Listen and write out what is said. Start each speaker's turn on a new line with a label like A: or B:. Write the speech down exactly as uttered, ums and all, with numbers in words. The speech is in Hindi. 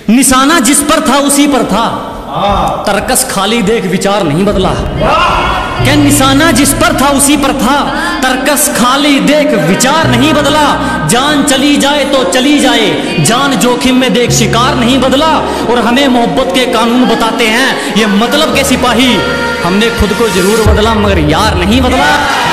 A: निशाना जिस पर था उसी पर था, तरकस खाली देख विचार नहीं बदला। क्या निशाना जिस पर था उसी पर था, तरकस खाली देख विचार नहीं बदला। जान चली जाए तो चली जाए, जान जोखिम में देख शिकार नहीं बदला। और हमें मोहब्बत के कानून बताते हैं ये मतलब के सिपाही, हमने खुद को जरूर बदला मगर यार नहीं बदला।